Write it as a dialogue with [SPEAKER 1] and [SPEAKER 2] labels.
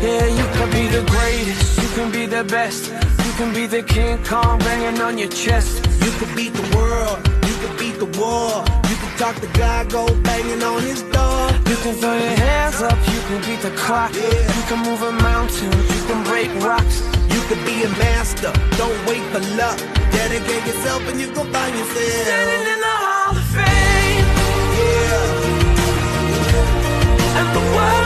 [SPEAKER 1] Yeah, you can be the greatest, you can be the best, you can be the King Kong banging on your chest.
[SPEAKER 2] You can beat the world, you can beat the war. You can talk to God, go banging on his door.
[SPEAKER 1] You can throw your hands up, you can beat the clock. You can move a mountain, you can break rocks.
[SPEAKER 2] You can be a master, don't wait for luck. Dedicate yourself and you gon' find yourself
[SPEAKER 1] standing in the Hall of Fame.
[SPEAKER 2] Yeah.
[SPEAKER 1] And the world